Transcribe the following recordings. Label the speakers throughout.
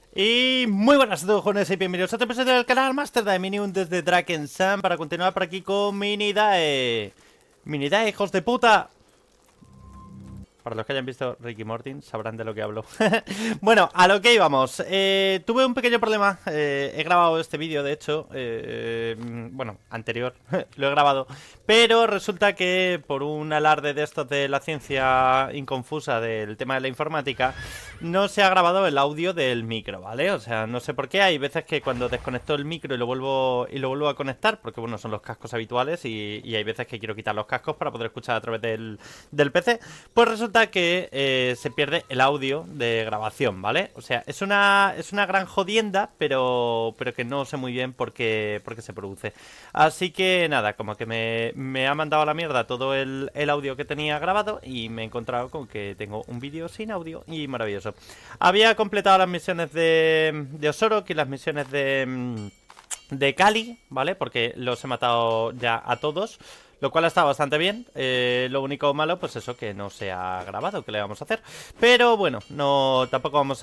Speaker 1: Y muy buenas a todos, jóvenes, y bienvenidos a otro episodio del canal Master Dominion desde Drakensand para continuar por aquí con Minidae. Minidae, hijos de puta. Para los que hayan visto Ricky Morty sabrán de lo que hablo. Bueno, a lo que íbamos. Tuve un pequeño problema. He grabado este vídeo, de hecho. Bueno, anterior. Lo he grabado. Pero resulta que por un alarde de estos de la ciencia inconfusa del tema de la informática, no se ha grabado el audio del micro, ¿vale? O sea, no sé por qué. Hay veces que cuando desconecto el micro y lo vuelvo a conectar, porque bueno, son los cascos habituales y hay veces que quiero quitar los cascos para poder escuchar a través del PC, pues resulta que se pierde el audio de grabación, ¿vale? O sea, es una gran jodienda, pero que no sé muy bien por qué se produce. Así que nada, como que me ha mandado a la mierda todo el audio que tenía grabado y me he encontrado con que tengo un vídeo sin audio y maravilloso. Había completado las misiones de Osorok y las misiones de Cali, ¿vale? Porque los he matado ya a todos, lo cual ha estado bastante bien. Lo único malo, pues eso, que no se ha grabado, ¿qué le vamos a hacer? Pero bueno, no, tampoco vamos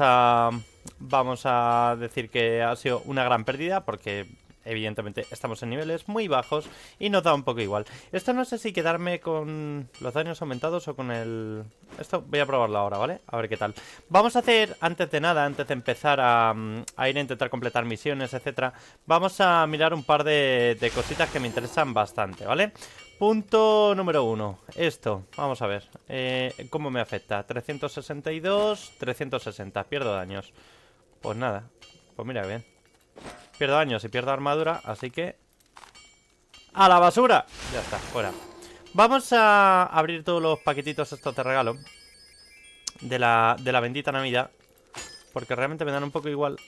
Speaker 1: a decir que ha sido una gran pérdida, porque evidentemente estamos en niveles muy bajos y nos da un poco igual. Esto no sé si quedarme con los daños aumentados o con el... Esto voy a probarlo ahora, ¿vale? A ver qué tal. Vamos a hacer, antes de nada, antes de empezar a ir a intentar completar misiones, etcétera, vamos a mirar un par de cositas que me interesan bastante, ¿vale? Punto número 1. Esto, vamos a ver. ¿Cómo me afecta? 362, 360. Pierdo daños. Pues nada. Pues mira bien. Pierdo daños y pierdo armadura, así que... ¡a la basura! Ya está, fuera. Vamos a abrir todos los paquetitos estos de regalo de la bendita Navidad, porque realmente me dan un poco igual.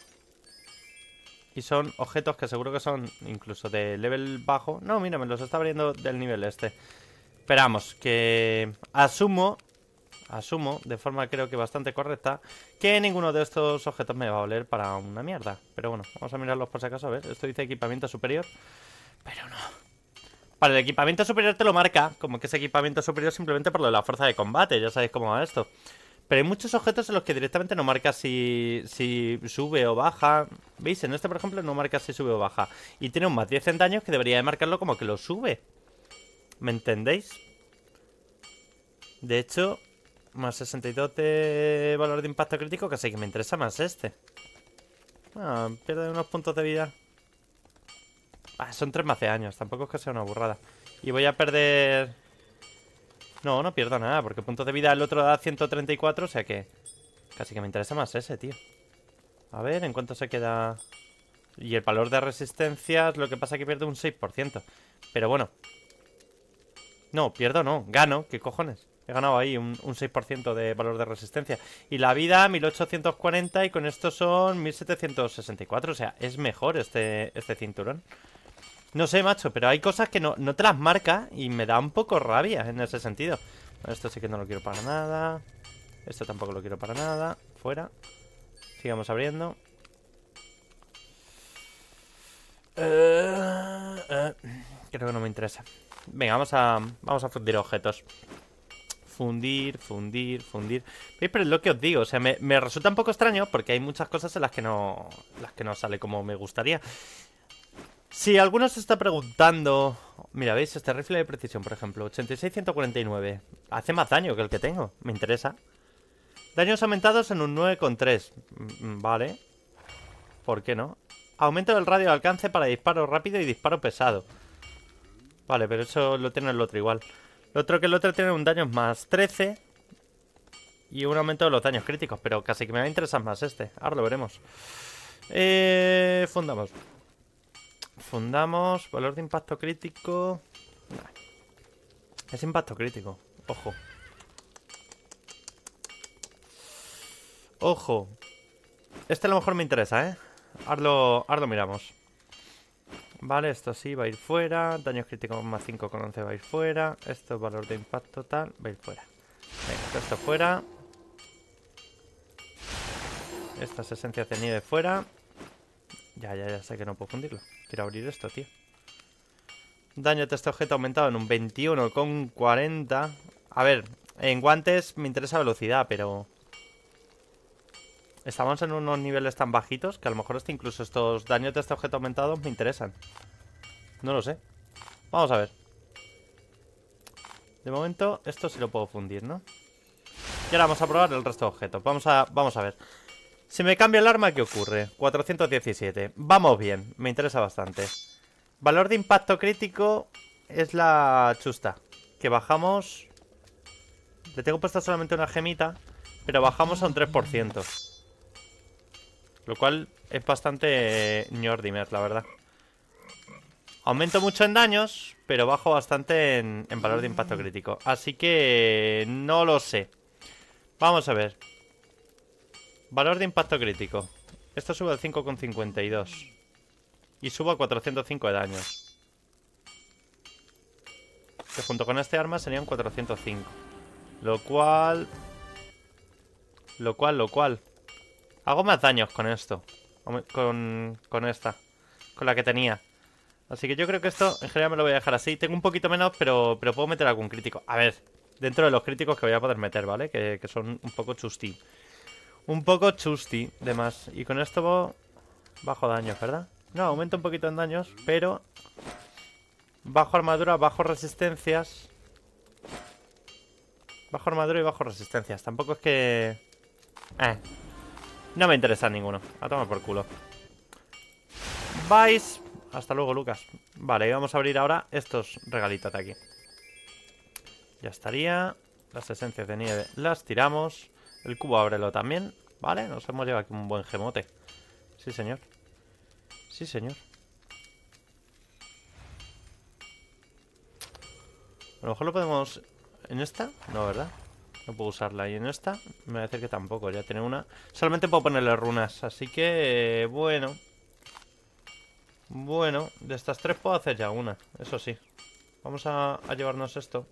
Speaker 1: Y son objetos que seguro que son incluso de level bajo. No, mira, me los está abriendo del nivel este. Esperamos que... Asumo de forma creo que bastante correcta, que ninguno de estos objetos me va a valer para una mierda. Pero bueno, vamos a mirarlos por si acaso. A ver, esto dice equipamiento superior, pero no. Para el equipamiento superior te lo marca como que es equipamiento superior simplemente por lo de la fuerza de combate. Ya sabéis cómo va esto. Pero hay muchos objetos en los que directamente no marca si sube o baja. ¿Veis? En este, por ejemplo, no marca si sube o baja. Y tiene un más 10 en daños que debería de marcarlo como que lo sube. ¿Me entendéis? De hecho... Más 62 de valor de impacto crítico, que sí que me interesa más este. Ah, pierde unos puntos de vida. Son 3 más de años, tampoco es que sea una burrada. Y voy a perder... No, no pierdo nada, porque puntos de vida el otro da 134, o sea que... Casi que me interesa más ese, tío. A ver, ¿en cuánto se queda? Y el valor de resistencia es lo que pasa que pierde un 6%. Pero bueno. No, pierdo no, gano, ¿qué cojones? He ganado ahí un 6% de valor de resistencia. Y la vida, 1840. Y con esto son 1764. O sea, es mejor este cinturón. No sé, macho, pero hay cosas que no te las marca. Y me da un poco rabia en ese sentido. Esto sí que no lo quiero para nada. Esto tampoco lo quiero para nada. Fuera. Sigamos abriendo. Creo que no me interesa. Venga, vamos a fundir objetos. Fundir. ¿Veis? Pero es lo que os digo, o sea, me resulta un poco extraño porque hay muchas cosas en las que no sale como me gustaría. Si alguno se está preguntando... Mira, ¿veis? Este rifle de precisión, por ejemplo, 86-149. Hace más daño que el que tengo, me interesa. Daños aumentados en un 9,3. Vale. ¿Por qué no? Aumento del radio de alcance para disparo rápido y disparo pesado. Vale, pero eso lo tiene el otro igual. Lo otro que el otro tiene un daño más 13 y un aumento de los daños críticos, pero casi que me va a interesar más este. Ahora lo veremos. Fundamos. Valor de impacto crítico. Nah. Es impacto crítico. Ojo. Ojo. Este a lo mejor me interesa, ¿eh? Ahora lo miramos. Vale, esto sí va a ir fuera. Daños críticos más 5,11 va a ir fuera. Esto, valor de impacto tal, va a ir fuera. Venga, esto fuera. Estas esencias de nieve fuera. Ya sé que no puedo fundirlo. Quiero abrir esto, tío. Daño de este objeto aumentado en un 21,40. A ver, en guantes me interesa velocidad, pero... estamos en unos niveles tan bajitos que a lo mejor incluso estos daños de este objeto aumentados me interesan. No lo sé. Vamos a ver. De momento, esto sí lo puedo fundir, ¿no? Y ahora vamos a probar el resto de objetos. Vamos a ver. Si me cambio el arma, ¿qué ocurre? 417. Vamos bien. Me interesa bastante. Valor de impacto crítico es la chusta. Que bajamos... Le tengo puesta solamente una gemita, pero bajamos a un 3%. Lo cual es bastante ñordimer, la verdad. Aumento mucho en daños, pero bajo bastante en valor de impacto crítico. Así que no lo sé. Vamos a ver. Valor de impacto crítico. Esto sube al 5,52. Y subo a 405 de daños. Que junto con este arma serían 405. Lo cual... Hago más daños con esto. Con esta. Con la que tenía. Así que yo creo que esto en general me lo voy a dejar así. Tengo un poquito menos, pero puedo meter algún crítico. A ver, dentro de los críticos que voy a poder meter, ¿vale? Que son un poco chusti. Un poco chusti de más. Y con esto bajo daños, ¿verdad? No, aumento un poquito en daños, pero... Bajo armadura, bajo resistencias. Bajo armadura y bajo resistencias. Tampoco es que... No me interesa ninguno. A tomar por culo. Vais... Hasta luego, Lucas. Vale, y vamos a abrir ahora estos regalitos de aquí. Ya estaría. Las esencias de nieve las tiramos. El cubo ábrelo también. Vale, nos hemos llevado aquí un buen gemote. Sí, señor. Sí, señor. A lo mejor lo podemos... ¿En esta? No, ¿verdad? No puedo usarla. Y en esta me va a decir que tampoco. Ya tiene una. Solamente puedo ponerle runas. Así que... Bueno... Bueno, de estas tres puedo hacer ya una, eso sí. Vamos a llevarnos esto.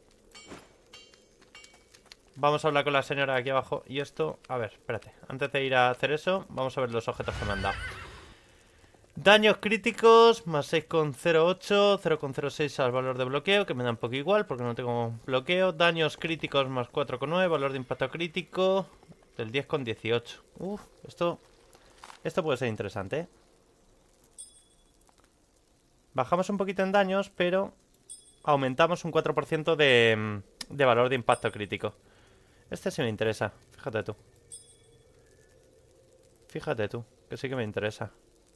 Speaker 1: Vamos a hablar con la señora aquí abajo. Y esto, a ver, espérate. Antes de ir a hacer eso, vamos a ver los objetos que me han dado. Daños críticos, más 6,08, 0,06 al valor de bloqueo, que me da un poco igual porque no tengo bloqueo. Daños críticos más 4,9, valor de impacto crítico del 10,18. Uf, esto puede ser interesante, ¿eh? Bajamos un poquito en daños, pero aumentamos un 4% de valor de impacto crítico. Este sí me interesa, fíjate tú. Fíjate tú, que sí que me interesa.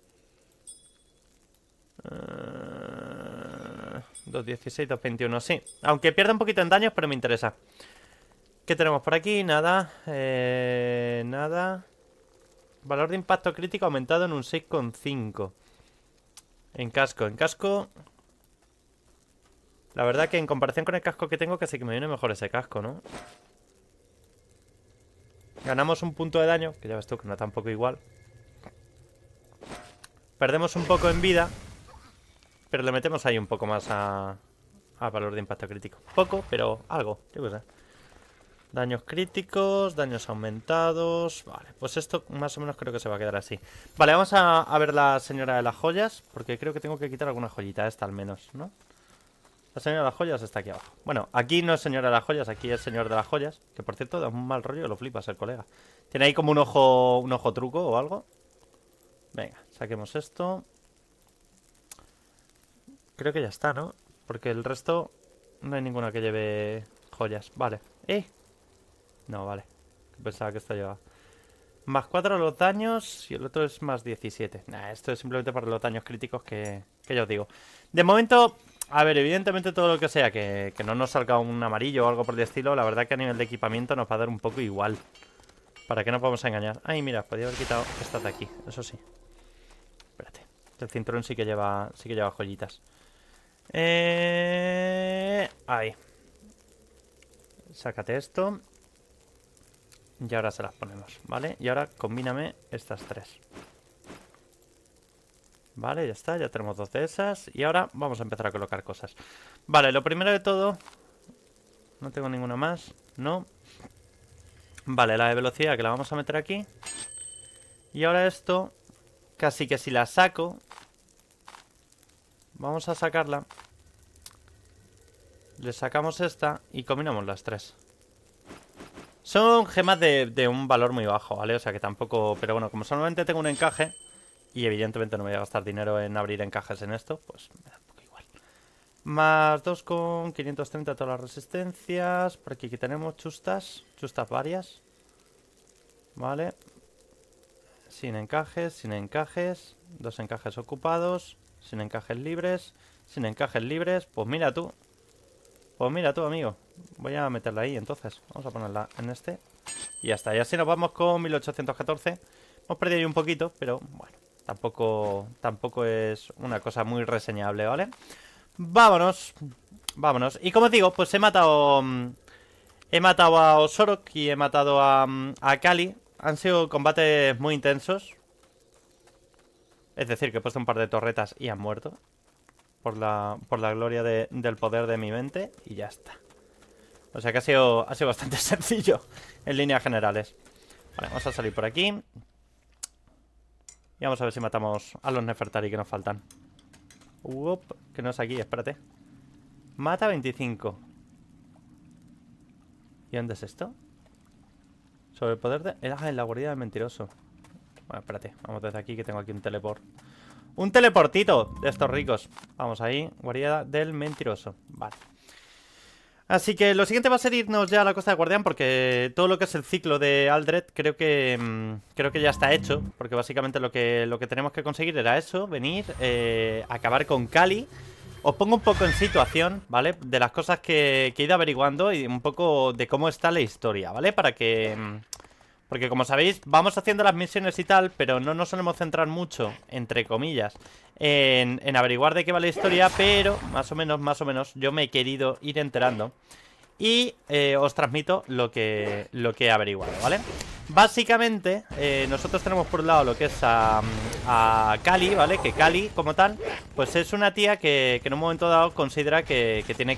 Speaker 1: 2,16, 2,21, sí. Aunque pierda un poquito en daños, pero me interesa. ¿Qué tenemos por aquí? Nada. Nada. Valor de impacto crítico aumentado en un 6,5. En casco, la verdad que en comparación con el casco que tengo, casi que me viene mejor ese casco, ¿no? Ganamos un punto de daño, que ya ves tú que no tampoco igual. Perdemos un poco en vida, pero le metemos ahí un poco más a valor de impacto crítico. Poco, pero algo, yo qué sé. Daños críticos, daños aumentados. Vale, pues esto más o menos creo que se va a quedar así. Vale, vamos a ver la señora de las joyas, porque creo que tengo que quitar alguna joyita, esta al menos, ¿no? La señora de las joyas está aquí abajo. Bueno, aquí no es señora de las joyas, aquí es señor de las joyas. Que por cierto, da un mal rollo, lo flipas el colega. Tiene ahí como un ojo truco o algo. Venga, saquemos esto. Creo que ya está, ¿no? Porque el resto no hay ninguna que lleve joyas. Vale. No, vale. Pensaba que esto llevaba. Más 4 a los daños y el otro es más 17. Nah, esto es simplemente para los daños críticos que ya os digo. De momento, a ver, evidentemente todo lo que sea que no nos salga un amarillo o algo por el estilo, la verdad que a nivel de equipamiento nos va a dar un poco igual. ¿Para qué nos vamos a engañar? Ay, mira, podría haber quitado estas de aquí, eso sí. Espérate. El cinturón sí que lleva joyitas. Ahí. Sácate esto. Y ahora se las ponemos, ¿vale? Y ahora combíname estas tres. Vale, ya está, ya tenemos 2 de esas. Y ahora vamos a empezar a colocar cosas. Vale, lo primero de todo... No tengo ninguna más, no. Vale, la de velocidad que la vamos a meter aquí. Y ahora esto, casi que si la saco... Vamos a sacarla. Le sacamos esta y combinamos las tres. Son gemas de un valor muy bajo, ¿vale? O sea que tampoco... Pero bueno, como solamente tengo un encaje, y evidentemente no me voy a gastar dinero en abrir encajes en esto, pues me da un poco igual. Más 2 con 530 todas las resistencias. Por aquí tenemos chustas. Chustas varias. Vale. Sin encajes, sin encajes. 2 encajes ocupados. Sin encajes libres. Sin encajes libres. Pues mira tú. Pues mira tú, amigo. Voy a meterla ahí entonces. Vamos a ponerla en este. Y ya está. Y así nos vamos con 1814. Hemos perdido ahí un poquito, pero bueno. Tampoco es una cosa muy reseñable, ¿vale? Vámonos. Vámonos. Y como digo, pues he matado a Osorok y he matado a Kali. Han sido combates muy intensos. Es decir, que he puesto un par de torretas y han muerto. Por la gloria del poder de mi mente. Y ya está. O sea que ha sido bastante sencillo en líneas generales. Vale, vamos a salir por aquí. Y vamos a ver si matamos a los Nefertari que nos faltan. Que no es aquí, espérate. Mata 25. ¿Y dónde es esto? Sobre el poder de... en la guarida del mentiroso. Bueno, espérate, vamos desde aquí que tengo aquí un teleport. ¡Un teleportito de estos ricos! Vamos ahí, guarida del mentiroso. Vale. Así que lo siguiente va a ser irnos ya a la Costa de Guardián, porque todo lo que es el ciclo de Aldred creo que ya está hecho. Porque básicamente lo que tenemos que conseguir era eso, venir, acabar con Kali. Os pongo un poco en situación, ¿vale? De las cosas que he ido averiguando y un poco de cómo está la historia, ¿vale? Para que... Porque como sabéis, vamos haciendo las misiones y tal, pero no nos solemos centrar mucho, entre comillas, en averiguar de qué va la historia, pero más o menos, yo me he querido ir enterando. Y os transmito lo que he averiguado, ¿vale? Básicamente, nosotros tenemos por un lado lo que es a Kali, ¿vale? Que Kali, como tal, pues es una tía que en un momento dado considera que tiene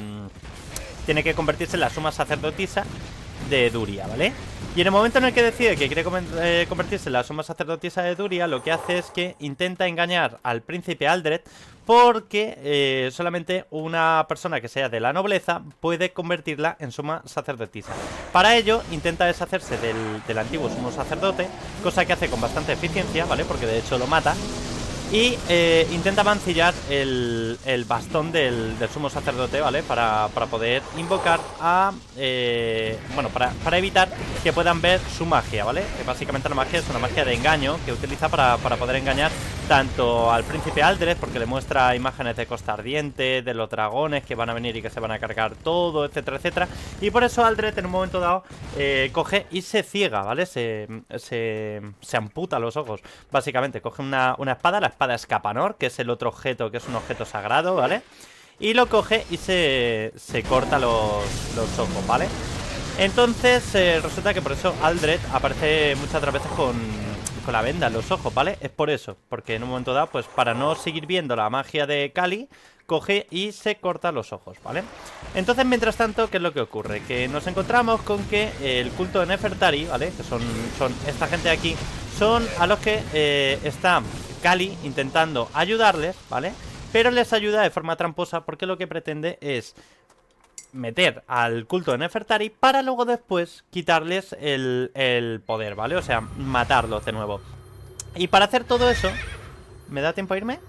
Speaker 1: que convertirse en la suma sacerdotisa de Duria, ¿vale? Y en el momento en el que decide que quiere convertirse en la suma sacerdotisa de Duria, lo que hace es que intenta engañar al príncipe Aldred, porque solamente una persona que sea de la nobleza puede convertirla en suma sacerdotisa. Para ello intenta deshacerse del antiguo sumo sacerdote, cosa que hace con bastante eficiencia, ¿vale? Porque de hecho lo mata. Y intenta mancillar el bastón del sumo sacerdote, ¿vale? Para poder invocar a... bueno, para evitar que puedan ver su magia, ¿vale? Que básicamente la magia es una magia de engaño que utiliza para poder engañar tanto al príncipe Aldred, porque le muestra imágenes de Costa Ardiente, de los dragones que van a venir y que se van a cargar todo, etcétera, etcétera. Y por eso Aldred en un momento dado coge y se ciega, ¿vale? Se amputa los ojos. Básicamente coge una espada, la espada Escapanor, que es el otro objeto, que es un objeto sagrado, ¿vale? Y lo coge y se corta los ojos, ¿vale? Entonces resulta que por eso Aldred aparece muchas otras veces con la venda en los ojos, ¿vale? Es por eso, porque en un momento dado, pues para no seguir viendo la magia de Kali, coge y se corta los ojos, ¿vale? Entonces, mientras tanto, ¿qué es lo que ocurre? Que nos encontramos con que el culto de Nefertari, ¿vale? Que son esta gente de aquí, son a los que está Kali intentando ayudarles, ¿vale? Pero les ayuda de forma tramposa porque lo que pretende es meter al culto de Nefertari para luego después quitarles el poder, ¿vale? O sea, matarlos de nuevo. Y para hacer todo eso, ¿me da tiempo a irme?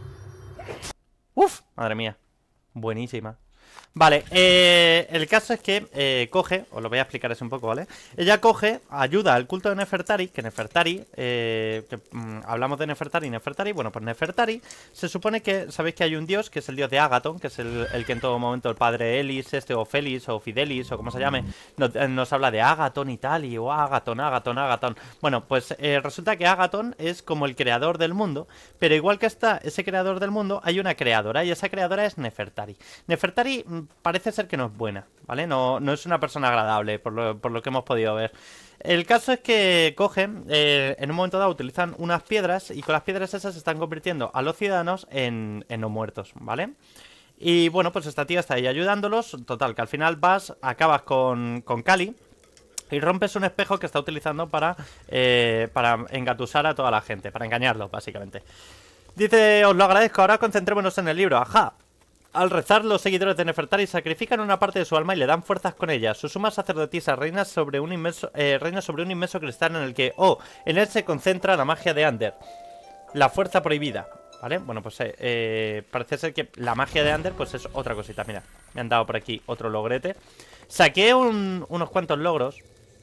Speaker 1: ¡Uf! Madre mía. Buenísima. Vale, el caso es que coge, os lo voy a explicar así un poco, ¿vale? Ella coge, ayuda al culto de Nefertari, que Nefertari, hablamos de Nefertari, bueno, pues Nefertari, se supone que, sabéis que hay un dios, que es el dios de Agaton, que es el que en todo momento el padre Elis, o Félix, o Fidelis, o como se llame, nos habla de Agaton y tal, y Agaton. Bueno, pues resulta que Agaton es como el creador del mundo, pero igual que está ese creador del mundo, hay una creadora, y esa creadora es Nefertari. Nefertari parece ser que no es buena, ¿vale? No es una persona agradable, por lo que hemos podido ver. El caso es que cogen, en un momento dado utilizan unas piedras, y con las piedras esas se están convirtiendo a los ciudadanos en no muertos, ¿vale? Y bueno, pues esta tía está ahí ayudándolos. Total, que al final acabas con Kali y rompes un espejo que está utilizando para engatusar a toda la gente, para engañarlos, básicamente. Dice, os lo agradezco, ahora concentrémonos en el libro. Ajá. Al rezar, los seguidores de Nefertari sacrifican una parte de su alma y le dan fuerzas con ella. Su suma sacerdotisa reina sobre un inmenso cristal en el que, en él se concentra la magia de Ander. La fuerza prohibida. ¿Vale? Bueno, pues parece ser que la magia de Ander pues es otra cosita. Mira, me han dado por aquí otro logrete. Saqué unos cuantos logros.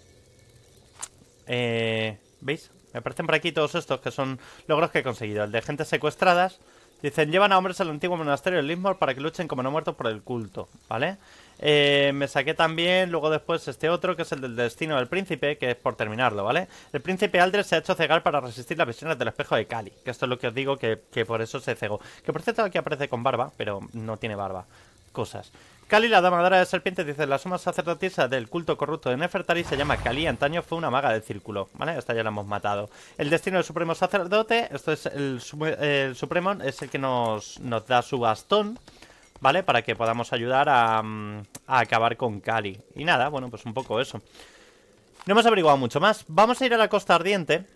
Speaker 1: ¿Veis? Me aparecen por aquí todos estos que son logros que he conseguido. El de gentes secuestradas. Dicen, llevan a hombres al antiguo monasterio de Lismore para que luchen como no muertos por el culto, ¿vale? Me saqué también, luego después este otro, que es el del destino del príncipe, que es por terminarlo, ¿vale? El príncipe Aldred se ha hecho cegar para resistir las visiones del espejo de Kali, que esto es lo que os digo, que por eso se cegó. Que por cierto aquí aparece con barba, pero no tiene barba. Cosas. Kali, la damadora de serpientes, dice, la suma sacerdotisa del culto corrupto de Nefertari se llama Kali, antaño fue una maga del círculo, ¿vale? Esta ya la hemos matado. El destino del supremo sacerdote, esto es el supremo, es el que nos da su bastón, ¿vale? Para que podamos ayudar a acabar con Kali. Y nada, bueno, pues un poco eso. No hemos averiguado mucho más. Vamos a ir a la Costa Ardiente.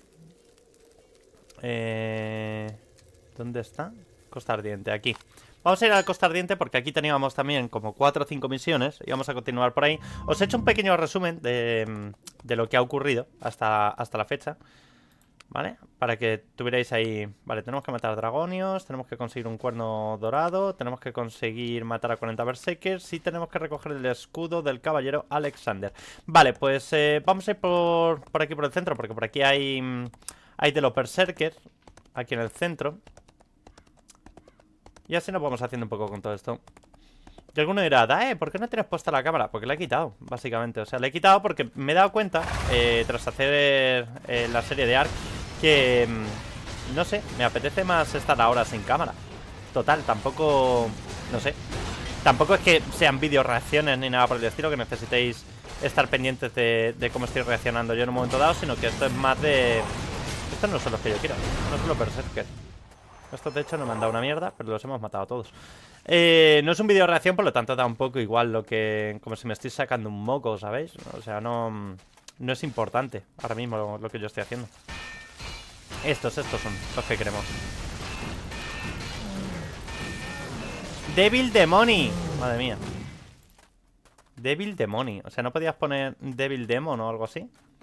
Speaker 1: ¿Dónde está? Costa Ardiente, aquí. Vamos a ir a la Costa Ardiente porque aquí teníamos también como 4 o 5 misiones y vamos a continuar por ahí. Os he hecho un pequeño resumen de lo que ha ocurrido hasta la fecha, ¿vale? Para que tuvierais ahí... Vale, tenemos que matar dragonios, tenemos que conseguir un cuerno dorado, tenemos que conseguir matar a 40 berserkers y tenemos que recoger el escudo del caballero Alexander. Vale, pues vamos a ir por aquí por el centro porque por aquí hay de los berserkers, aquí en el centro. Y así nos vamos haciendo un poco con todo esto. Y alguno dirá, ¿por qué no tienes puesta la cámara? Porque la he quitado, básicamente. O sea, la he quitado porque me he dado cuenta, tras hacer la serie de Ark, que, no sé, me apetece más estar ahora sin cámara. Total, tampoco, no sé. Tampoco es que sean vídeo reacciones ni nada por el estilo, que necesitéis estar pendientes de cómo estoy reaccionando yo en un momento dado, sino que esto es más de... Estos no son los que yo quiero, no son los berserkers. Estos de hecho no me han dado una mierda, pero los hemos matado a todos. No es un vídeo de reacción, por lo tanto da un poco igual lo que... Como si me estoy sacando un moco, ¿sabéis? O sea, no es importante ahora mismo lo que yo estoy haciendo. Estos son los que queremos. Devil Demoni. Madre mía. Devil Demoni. O sea, ¿no podías poner Devil Demon o algo así?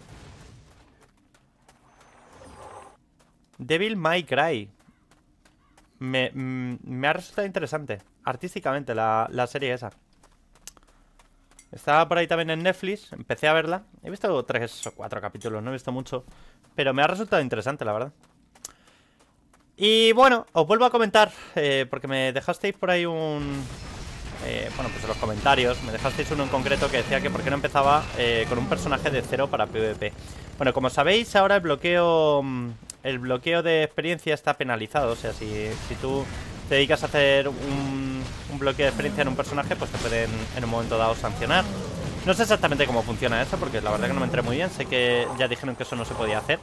Speaker 1: Devil May Cry. Me ha resultado interesante artísticamente la serie esa. Estaba por ahí también en Netflix. Empecé a verla. He visto 3 o 4 capítulos, no he visto mucho, pero me ha resultado interesante, la verdad. Y bueno, os vuelvo a comentar, porque me dejasteis por ahí un... bueno, pues en los comentarios me dejasteis uno en concreto que decía que por qué no empezaba con un personaje de 0 para PvP. Bueno, como sabéis, ahora el bloqueo de experiencia está penalizado. O sea, si tú te dedicas a hacer un bloqueo de experiencia en un personaje, pues te pueden en un momento dado sancionar. No sé exactamente cómo funciona eso, porque la verdad que no me enteré muy bien. Sé que ya dijeron que eso no se podía hacer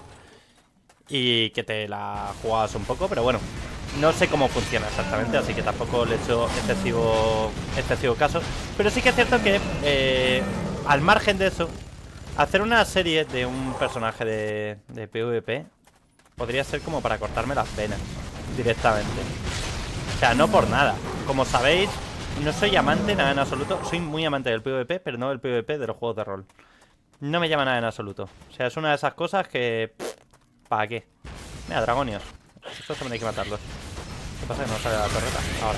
Speaker 1: y que te la jugabas un poco, pero bueno, no sé cómo funciona exactamente, así que tampoco le he hecho excesivo caso. Pero sí que es cierto que, al margen de eso, hacer una serie de un personaje de PvP podría ser como para cortarme las venas directamente. O sea, no por nada. Como sabéis, no soy amante nada en absoluto. Soy muy amante del PvP, pero no del PvP de los juegos de rol. No me llama nada en absoluto. O sea, es una de esas cosas que... ¿Para qué? Mira, dragonios. Estos también hay que matarlos. ¿Qué pasa? Que no sale la torreta. Ahora.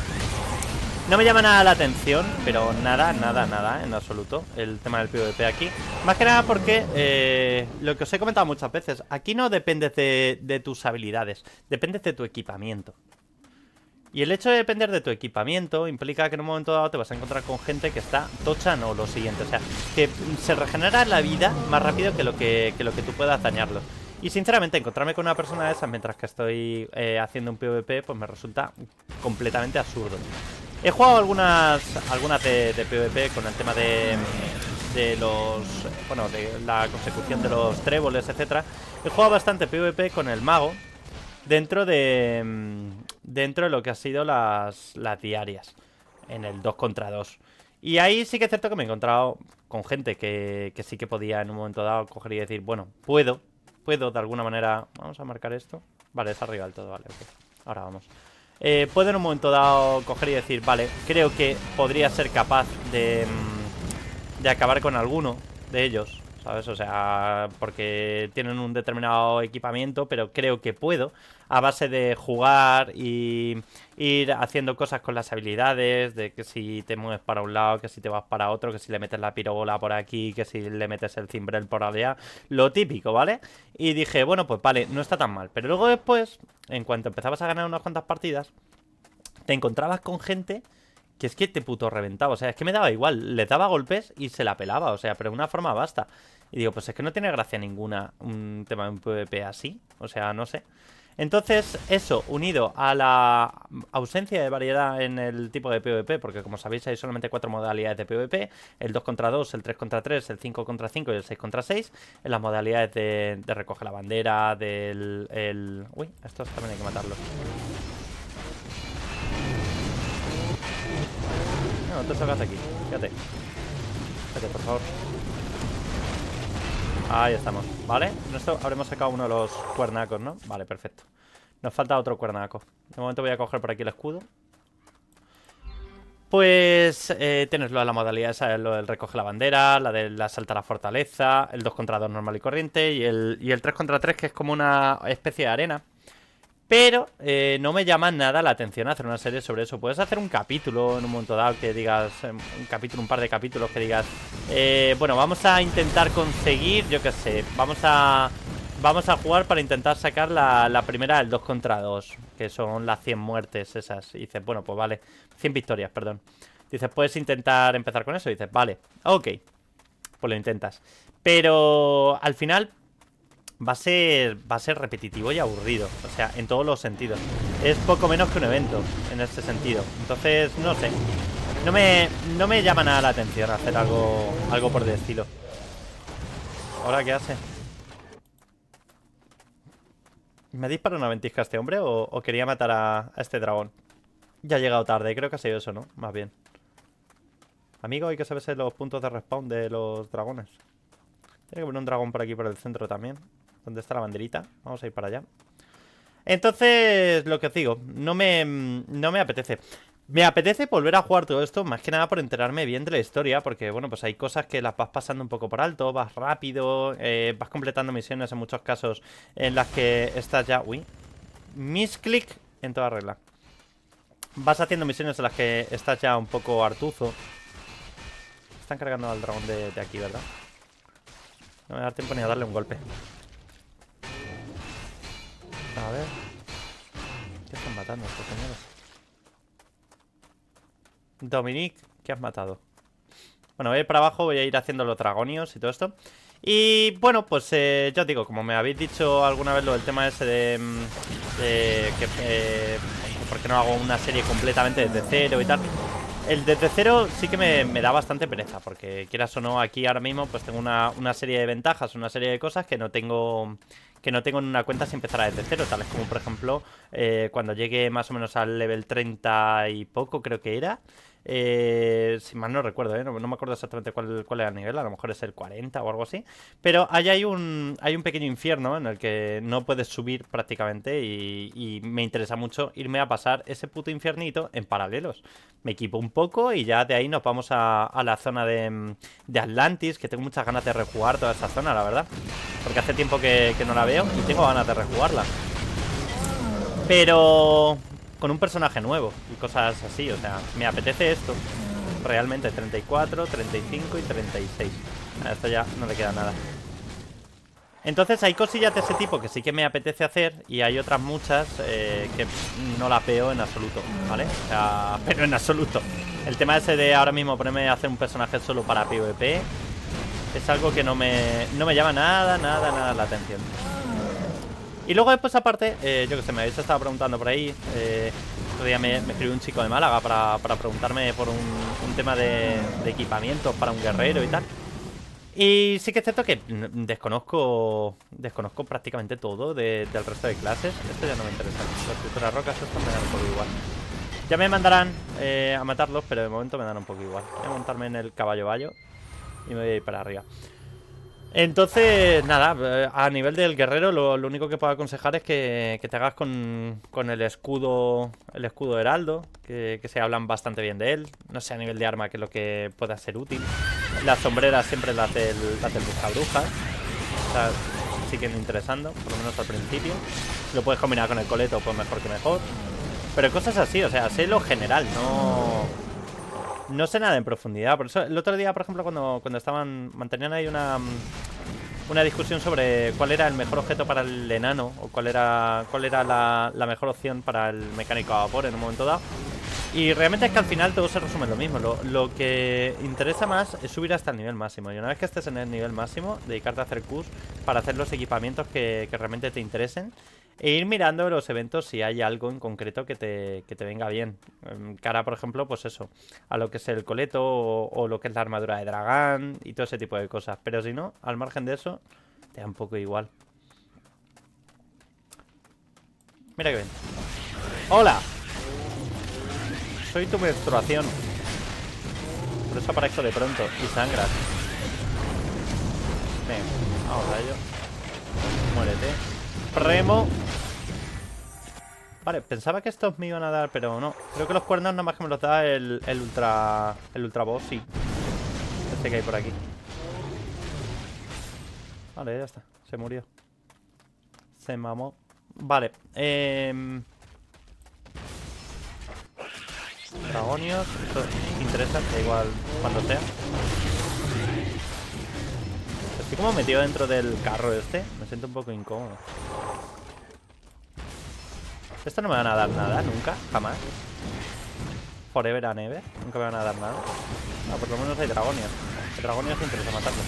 Speaker 1: No me llama nada la atención, pero nada en absoluto el tema del PvP aquí. Más que nada porque, lo que os he comentado muchas veces, aquí no dependes de tus habilidades, dependes de tu equipamiento. Y el hecho de depender de tu equipamiento implica que en un momento dado te vas a encontrar con gente que está tocha, no lo siguiente. O sea, que se regenera la vida más rápido que lo que tú puedas dañarlo. Y sinceramente, encontrarme con una persona de esas mientras que estoy haciendo un PvP, pues me resulta completamente absurdo. He jugado algunas de PvP con el tema de los... Bueno, de la consecución de los tréboles, etcétera. He jugado bastante PvP con el mago dentro de lo que ha sido las diarias, en el 2 contra 2. Y ahí sí que es cierto que me he encontrado con gente que sí que podía en un momento dado coger y decir, bueno, puedo de alguna manera... Vamos a marcar esto. Vale, es arriba del todo, vale, ok. Ahora vamos. puedo en un momento dado coger y decir, vale, creo que podría ser capaz de acabar con alguno de ellos, ¿sabes? O sea, porque tienen un determinado equipamiento, pero creo que puedo, a base de jugar y ir haciendo cosas con las habilidades, de que si te mueves para un lado, que si te vas para otro, que si le metes la pirobola por aquí, que si le metes el cimbrel por allá, lo típico, ¿vale? Y dije, bueno, pues vale, no está tan mal. Pero luego después, en cuanto empezabas a ganar unas cuantas partidas, te encontrabas con gente que es que te puto reventaba. O sea, es que me daba igual. Les daba golpes y se la pelaba. O sea, pero de una forma basta. Y digo, pues es que no tiene gracia ninguna un tema de un PvP así. O sea, no sé. Entonces, eso, unido a la ausencia de variedad en el tipo de PvP, porque como sabéis hay solamente 4 modalidades de PvP, el 2 contra 2, el 3 contra 3, el 5 contra 5 y el 6 contra 6, en las modalidades de recoger la bandera, Uy, estos también hay que matarlos. No, te salgas de aquí, fíjate. Fíjate, por favor. Ahí estamos, ¿vale? Esto habremos sacado uno de los cuernacos, ¿no? Vale, perfecto. Nos falta otro cuernaco. De momento voy a coger por aquí el escudo. Pues tienes lo de la modalidad esa, lo del recoge la bandera, la del asaltar a la fortaleza, el 2 contra 2 normal y corriente y el 3 contra 3 que es como una especie de arena. Pero no me llama nada la atención hacer una serie sobre eso. Puedes hacer un capítulo en un momento dado que digas, un par de capítulos que digas, bueno, vamos a intentar conseguir, yo qué sé, vamos a jugar para intentar sacar la primera del 2 contra 2, que son las 100 muertes esas. Y dices, bueno, pues vale, 100 victorias, perdón. Dices, puedes intentar empezar con eso. Y dices, vale, ok, pues lo intentas. Pero al final va a ser repetitivo y aburrido. O sea, en todos los sentidos. Es poco menos que un evento en este sentido. Entonces, no sé. No me llama nada la atención hacer algo por el estilo. ¿Ahora qué hace? ¿Me dispara una ventisca este hombre o quería matar a este dragón? Ya ha llegado tarde, creo que ha sido eso, ¿no? Más bien. Amigo, hay que saberse los puntos de respawn de los dragones. Tiene que haber un dragón por aquí por el centro también. ¿Dónde está la banderita? Vamos a ir para allá. Entonces, lo que os digo, no me apetece. Me apetece volver a jugar todo esto, más que nada por enterarme bien de la historia, porque, bueno, pues hay cosas que las vas pasando un poco por alto, vas rápido, vas completando misiones en muchos casos en las que estás ya... Uy, misclick en toda regla. Vas haciendo misiones en las que estás ya un poco hartuzo. Están cargando al dragón de aquí, ¿verdad? No me da tiempo ni a darle un golpe. A ver. ¿Qué están matando estos señores? Dominique, ¿qué has matado? Bueno, voy a ir para abajo, voy a ir haciendo los dragonios y todo esto. Y bueno, pues yo os digo, como me habéis dicho alguna vez lo del tema ese de que ¿por qué no hago una serie completamente desde cero y tal? El desde cero sí que me da bastante pereza, porque quieras o no, aquí ahora mismo pues tengo una serie de ventajas, una serie de cosas que no tengo en una cuenta si empezara desde cero, tales como por ejemplo cuando llegue más o menos al level 30 y poco, creo que era. Si mal no recuerdo, no me acuerdo exactamente cuál era el nivel. A lo mejor es el 40 o algo así. Pero allá hay un pequeño infierno en el que no puedes subir prácticamente. Y me interesa mucho irme a pasar ese puto infiernito en paralelos. Me equipo un poco y ya de ahí nos vamos a la zona de Atlantis, que tengo muchas ganas de rejugar toda esa zona, la verdad. Porque hace tiempo que no la veo y tengo ganas de rejugarla. Pero con un personaje nuevo y cosas así, o sea, me apetece esto. Realmente 34, 35 y 36. A esto ya no le queda nada. Entonces hay cosillas de ese tipo que sí que me apetece hacer. Y hay otras muchas que no las veo en absoluto, ¿vale? O sea, pero en absoluto. El tema ese de ahora mismo ponerme a hacer un personaje solo para PvP es algo que no me llama nada la atención. Y luego después aparte, yo que sé, me habéis estado preguntando por ahí. Otro día me escribió un chico de Málaga para preguntarme por un tema de equipamientos para un guerrero y tal. Y sí que es cierto que desconozco prácticamente todo del resto de clases. Esto ya no me interesa. Las criaturas rocas estas me dan un poco igual. Ya me mandarán a matarlos, pero de momento me dan un poco igual. Voy a montarme en el caballo bayo y me voy a ir para arriba. Entonces, nada, a nivel del guerrero lo único que puedo aconsejar es que te hagas con el escudo heraldo, que se hablan bastante bien de él. No sé a nivel de arma qué es lo que pueda ser útil. Las sombreras siempre las del buscabrujas. O sea, siguen interesando, por lo menos al principio. Si lo puedes combinar con el coleto, pues mejor que mejor. Pero cosas así, o sea, sé lo general, no sé nada en profundidad. Por eso el otro día, por ejemplo, cuando mantenían ahí una discusión sobre cuál era el mejor objeto para el enano, o cuál era la mejor opción para el mecánico a vapor en un momento dado. Y realmente es que al final todo se resume en lo mismo. Lo que interesa más es subir hasta el nivel máximo. Y una vez que estés en el nivel máximo, dedicarte a hacer Qs para hacer los equipamientos que realmente te interesen. E ir mirando los eventos si hay algo en concreto que te venga bien. Cara, por ejemplo, pues eso, a lo que es el coleto o lo que es la armadura de dragón y todo ese tipo de cosas. Pero si no, al margen de eso, te da un poco igual. Mira que bien. ¡Hola! Soy tu menstruación. Por eso aparezco de pronto y sangras. Venga, vamos a ello. Muérete. Premo. Vale, pensaba que estos me iban a dar, pero no. Creo que los cuernos nada más que me los da el ultra boss, sí. Este que hay por aquí. Vale, ya está. Se murió. Se mamó. Vale. Dragonios. Esto interesa, da igual cuando sea. Estoy como metido dentro del carro este. Me siento un poco incómodo. Esto no me van a dar nada, nunca, jamás. Forever and ever. Nunca me van a dar nada. No, por lo menos hay dragonios. El dragonios me interesa matarlos.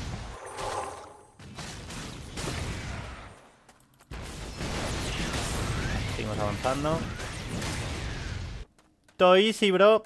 Speaker 1: Seguimos avanzando. Estoy easy, bro.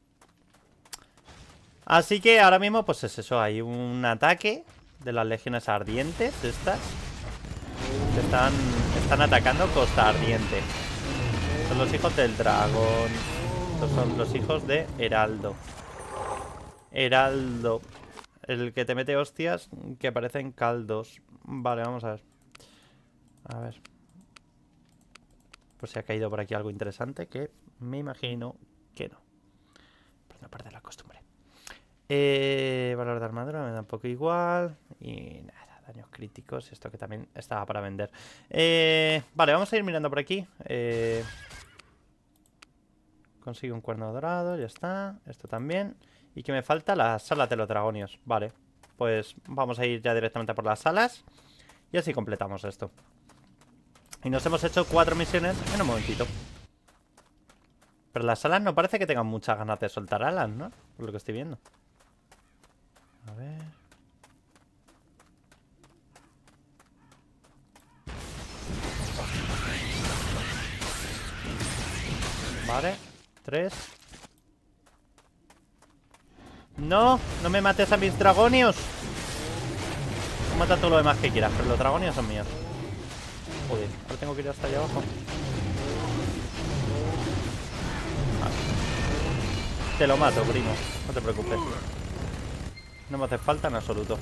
Speaker 1: Así que ahora mismo, pues es eso. Hay un ataque de las legiones ardientes estas. Que están atacando Costa Ardiente. Son los hijos del dragón. Estos son los hijos de Heraldo. Heraldo. El que te mete hostias que parecen caldos. Vale, vamos a ver. A ver. Pues se ha caído por aquí algo interesante que me imagino que no. Por no perder la costumbre. Valor de armadura me da un poco igual. Y nada, daños críticos. Esto que también estaba para vender. Vale, vamos a ir mirando por aquí. Consigo un cuerno dorado, ya está. Esto también. Y que me falta las salas de los dragonios. Vale, pues vamos a ir ya directamente por las salas. Y así completamos esto. Y nos hemos hecho 4 misiones en un momentito. Pero las alas no parece que tengan muchas ganas de soltar alas, ¿no? Por lo que estoy viendo. A ver. Vale. 3. No, no me mates a mis dragonios. Mata todo lo demás que quieras, pero los dragonios son míos. Joder, ahora tengo que ir hasta allá abajo. Vale. Te lo mato, primo. No te preocupes. No me hace falta en absoluto.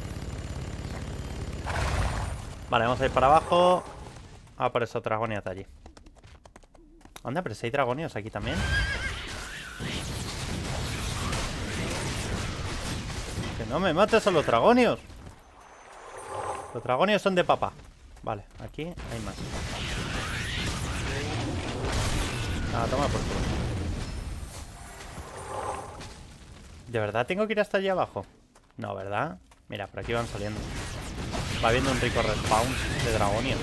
Speaker 1: Vale, vamos a ir para abajo. Ah, por eso dragonios de allí. Anda, pero si hay dragonios aquí también. Que no me mates a los dragonios. Los dragonios son de papá. Vale, aquí hay más. Ah, toma por culo. ¿De verdad tengo que ir hasta allí abajo? No, ¿verdad? Mira, por aquí van saliendo. Va habiendo un rico respawn de dragonios.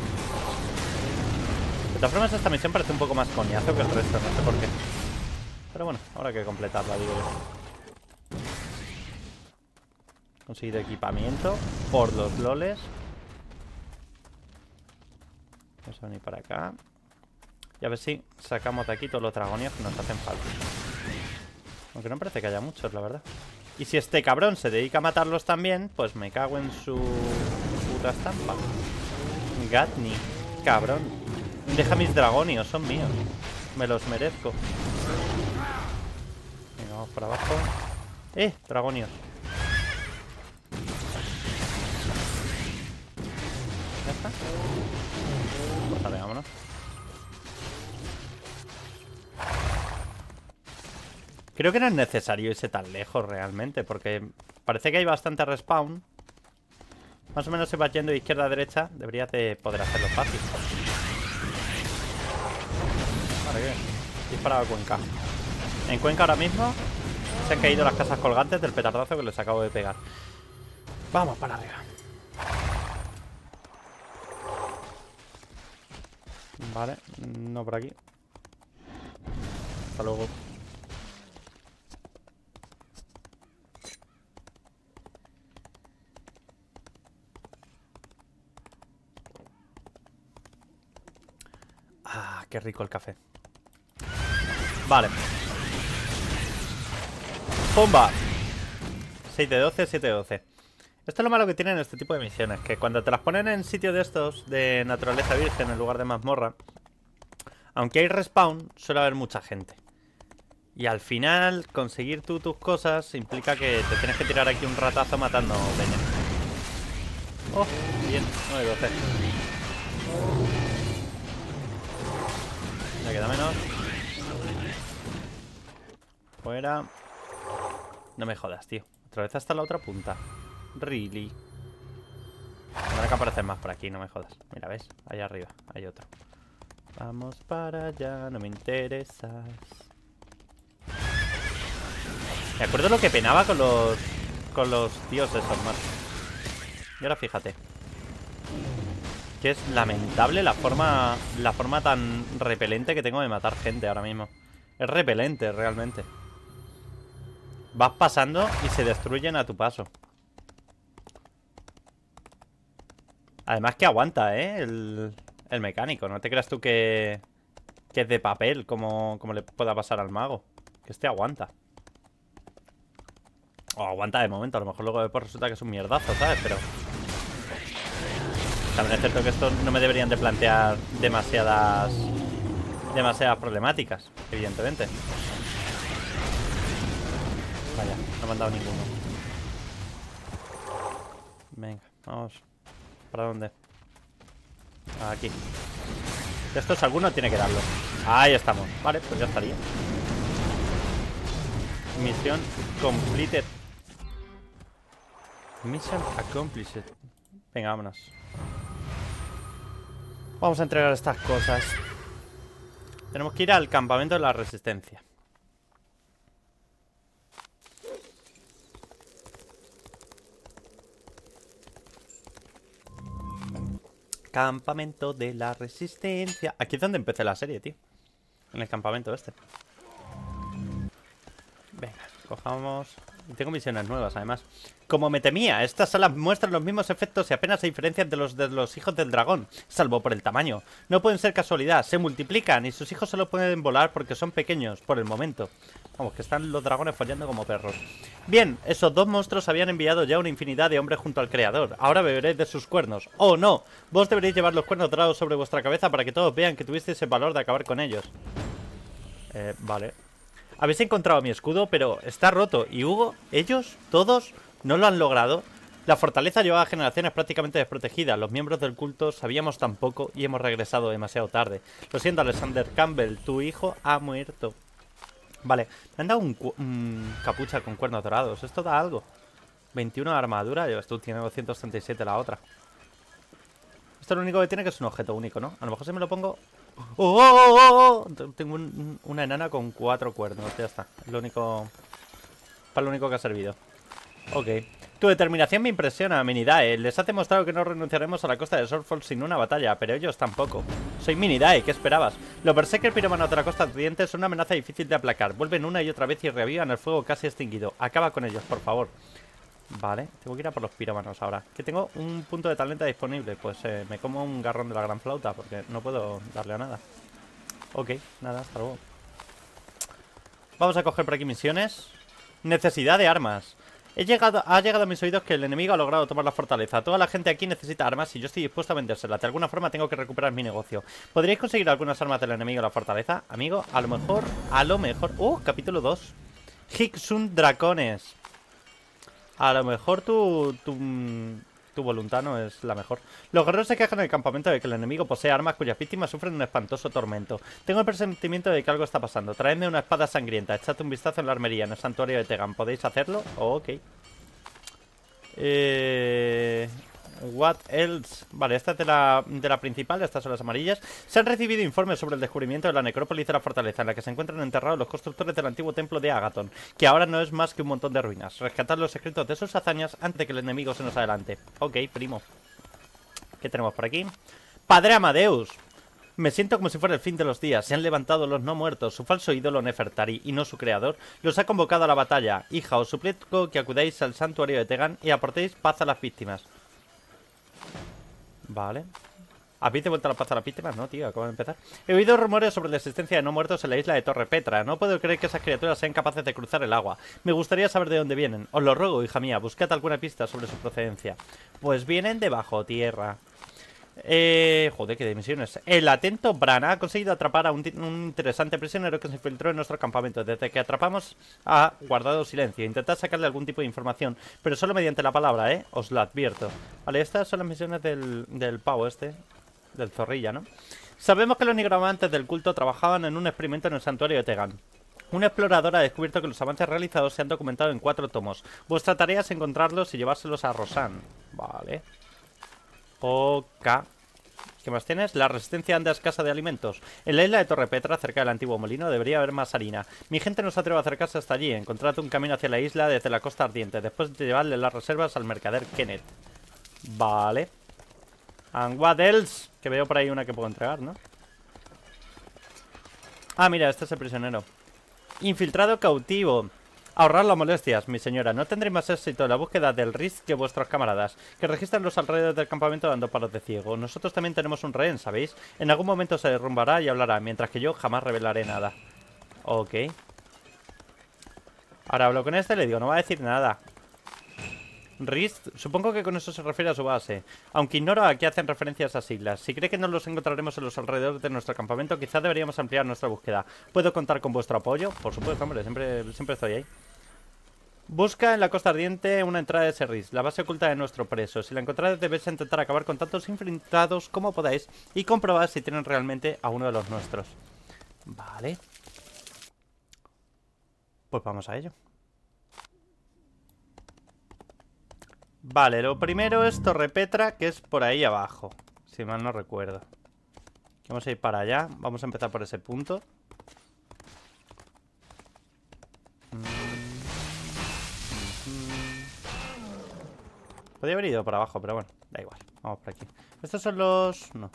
Speaker 1: De todas formas, esta misión parece un poco más coñazo que el resto, no sé por qué. Pero bueno, ahora hay que completarla, digo yo. Conseguido equipamiento por los loles. Vamos a venir para acá. Y a ver si sacamos de aquí todos los dragonios que nos hacen falta. Aunque no parece que haya muchos, la verdad. Y si este cabrón se dedica a matarlos también, pues me cago en su puta estampa. Gatni, cabrón. Deja mis dragonios, son míos. Me los merezco. Venga, vamos para abajo. Dragonios. Pues vale, vámonos. Creo que no es necesario irse tan lejos realmente, porque parece que hay bastante respawn. Más o menos si vas yendo de izquierda a derecha, deberías de poder hacerlo fácil. Vale, bien. Disparado a Cuenca. En Cuenca ahora mismo se han caído las casas colgantes del petardazo que les acabo de pegar. Vamos para arriba. Vale, no por aquí. Hasta luego. Ah, qué rico el café. Vale. ¡Pumba! 6 de 12, 7 de 12. Esto es lo malo que tienen este tipo de misiones, que cuando te las ponen en sitios de estos, de naturaleza virgen en lugar de mazmorra, aunque hay respawn, suele haber mucha gente. Y al final, conseguir tú tus cosas implica que te tienes que tirar aquí un ratazo matando peña. Oh, bien, 9 de 12. Me queda menos. Fuera. No me jodas, tío. Otra vez hasta la otra punta. Really. Tendrá que aparecer más por aquí, no me jodas. Mira, ¿ves? Allá arriba, hay otro. Vamos para allá, no me interesas. Me acuerdo lo que penaba con los tíos esos, más. Y ahora fíjate. Que es lamentable la forma tan repelente que tengo de matar gente ahora mismo. Es repelente, realmente. Vas pasando y se destruyen a tu paso. Además que aguanta, ¿eh? El mecánico. No te creas tú que es de papel, como le pueda pasar al mago. Que este aguanta. O aguanta de momento. A lo mejor luego después resulta que es un mierdazo, ¿sabes? Pero también es cierto que esto no me deberían de plantear demasiadas problemáticas, evidentemente. Vaya, no me han dado ninguno. Venga, vamos. ¿Para dónde? Aquí. De estos alguno tiene que darlo. Ahí estamos. Vale, pues ya estaría. Misión completed. Mission accomplished. Venga, vámonos. Vamos a entregar estas cosas. Tenemos que ir al campamento de la resistencia. Campamento de la resistencia. Aquí es donde empecé la serie, tío. En el campamento este. Venga, cojamos. Y tengo misiones nuevas, además. Como me temía, estas salas muestran los mismos efectos y apenas se diferencian de los hijos del dragón, salvo por el tamaño. No pueden ser casualidad, se multiplican y sus hijos solo pueden volar porque son pequeños, por el momento. Vamos, que están los dragones follando como perros. Bien, esos dos monstruos habían enviado ya una infinidad de hombres junto al creador. Ahora beberéis de sus cuernos. ¡Oh, no! Vos deberéis llevar los cuernos dorados sobre vuestra cabeza para que todos vean que tuvisteis el valor de acabar con ellos. Vale. Habéis encontrado mi escudo, pero está roto. Y Hugo, ellos, todos, no lo han logrado. La fortaleza llevaba generaciones prácticamente desprotegida. Los miembros del culto sabíamos tan poco y hemos regresado demasiado tarde. Lo siento, Alexander Campbell, tu hijo ha muerto. Vale, me han dado un capucha con cuernos dorados. ¿Esto da algo? 21 de armadura. Esto tiene 237 la otra. Esto lo único que tiene que es un objeto único, ¿no? A lo mejor si me lo pongo... ¡Oh, oh, oh, oh! Tengo una enana con 4 cuernos. Ya está. Lo único... Para lo único que ha servido. Ok. Tu determinación me impresiona, Minidae. Les has demostrado que no renunciaremos a la costa de Swordfall sin una batalla, pero ellos tampoco. Soy Minidae, ¿qué esperabas? Los berserker pirómanos de la costa ardiente son una amenaza difícil de aplacar. Vuelven una y otra vez y reavivan el fuego casi extinguido. Acaba con ellos, por favor. Vale, tengo que ir a por los pirómanos ahora. Que tengo un punto de talento disponible. Pues me como un garrón de la gran flauta porque no puedo darle a nada. Ok, nada, hasta luego. Vamos a coger por aquí misiones. Necesidad de armas. Ha llegado a mis oídos que el enemigo ha logrado tomar la fortaleza. Toda la gente aquí necesita armas y yo estoy dispuesto a vendérselas. De alguna forma tengo que recuperar mi negocio. ¿Podríais conseguir algunas armas del enemigo en la fortaleza? Amigo, a lo mejor... capítulo 2. Hicksund Dracones. A lo mejor tu tu voluntad no es la mejor. Los guerreros se quejan en el campamento de que el enemigo posee armas cuyas víctimas sufren un espantoso tormento. Tengo el presentimiento de que algo está pasando. Traedme una espada sangrienta. Echad un vistazo en la armería, en el santuario de Tegan. ¿Podéis hacerlo? Oh, ok. What else? Vale, esta es de la principal. Estas son las amarillas. Se han recibido informes sobre el descubrimiento de la necrópolis de la fortaleza, en la que se encuentran enterrados los constructores del antiguo templo de Agathon, que ahora no es más que un montón de ruinas. Rescatad los secretos de sus hazañas antes de que el enemigo se nos adelante. Ok, primo. ¿Qué tenemos por aquí? Padre Amadeus. Me siento como si fuera el fin de los días. Se han levantado los no muertos. Su falso ídolo Nefertari, y no su creador, los ha convocado a la batalla. Hija, os suplico que acudáis al santuario de Tegan y aportéis paz a las víctimas. Vale. ¿Habéis devuelto la paz a las víctimas? No, tío, acabo de empezar. He oído rumores sobre la existencia de no muertos en la isla de Torre Petra. No puedo creer que esas criaturas sean capaces de cruzar el agua. Me gustaría saber de dónde vienen. Os lo ruego, hija mía, buscad alguna pista sobre su procedencia. Pues vienen de bajo tierra. Joder, qué dimensiones. El atento Bran ha conseguido atrapar a un interesante prisionero que se infiltró en nuestro campamento. Desde que atrapamos ha guardado silencio. Intentad sacarle algún tipo de información, pero solo mediante la palabra, os lo advierto. Vale, estas son las misiones del pavo este, del zorrilla, ¿no? Sabemos que los nigromantes del culto trabajaban en un experimento en el santuario de Tegan. Un explorador ha descubierto que los avances realizados se han documentado en 4 tomos. Vuestra tarea es encontrarlos y llevárselos a Rosan. Vale. Ok. ¿Qué más tienes? La resistencia anda escasa de alimentos. En la isla de Torre Petra, cerca del antiguo molino, debería haber más harina. Mi gente no se atreve a acercarse hasta allí. Encontrad un camino hacia la isla desde la costa ardiente. Después de llevarle las reservas al mercader Kenneth. Vale. And what else? Que veo por ahí una que puedo entregar, ¿no? Ah, mira, este es el prisionero. Infiltrado cautivo. Ahorrad las molestias, mi señora. No tendréis más éxito en la búsqueda del Risk que vuestros camaradas, que registran los alrededores del campamento dando palos de ciego. Nosotros también tenemos un rehén, ¿sabéis? En algún momento se derrumbará y hablará, mientras que yo jamás revelaré nada. Ok. Ahora hablo con este y le digo, no va a decir nada. Risk, supongo que con eso se refiere a su base. Aunque ignoro a qué hacen referencia esas siglas. Si cree que no los encontraremos en los alrededores de nuestro campamento, quizás deberíamos ampliar nuestra búsqueda. ¿Puedo contar con vuestro apoyo? Por supuesto, hombre, siempre estoy ahí. Busca en la costa ardiente una entrada de Serris, la base oculta de nuestro preso. Si la encontráis, debéis intentar acabar con tantos infiltrados como podáis y comprobar si tienen realmente a uno de los nuestros. Vale. Pues vamos a ello. Vale, lo primero es Torre Petra, que es por ahí abajo, si mal no recuerdo. Vamos a ir para allá. Vamos a empezar por ese punto. Podría haber ido para abajo, pero bueno, da igual. Vamos por aquí. Estos son los... no.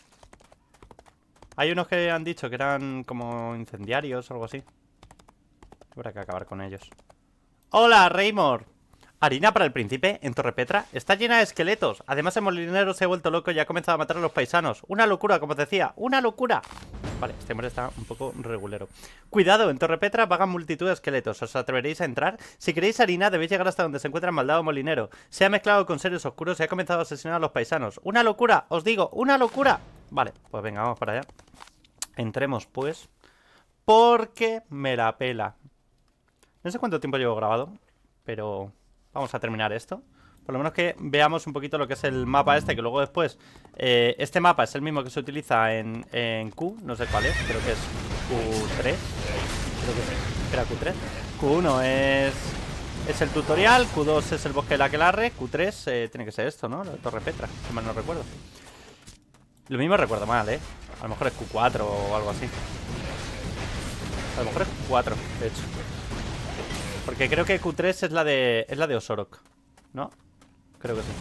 Speaker 1: Hay unos que han dicho que eran como incendiarios o algo así. Habrá que acabar con ellos. ¡Hola, Raymore! ¿Harina para el príncipe? ¿En Torre Petra? Está llena de esqueletos. Además el molinero se ha vuelto loco y ha comenzado a matar a los paisanos. Una locura, como os decía. ¡Una locura! Vale, este hombre está un poco regulero. Cuidado, en Torre Petra vagan multitud de esqueletos. ¿Os atreveréis a entrar? Si queréis harina, debéis llegar hasta donde se encuentra el maldado molinero. Se ha mezclado con seres oscuros y ha comenzado a asesinar a los paisanos. ¡Una locura! ¡Os digo! ¡Una locura! Vale, pues venga, vamos para allá. Entremos, pues. Porque me la pela. No sé cuánto tiempo llevo grabado, pero... vamos a terminar esto. Por lo menos que veamos un poquito lo que es el mapa este, que luego después... este mapa es el mismo que se utiliza en Q, no sé cuál es, creo que es Q3. Creo que sí, era Q3. Q1 es el tutorial, Q2 es el bosque de la Aquelarre, Q3 tiene que ser esto, ¿no? La Torre Petra, si mal no recuerdo. Lo mismo recuerdo mal, ¿eh? A lo mejor es Q4 o algo así. A lo mejor es Q4, de hecho. Porque creo que Q3 es la de Osorok, ¿no? Creo que sí.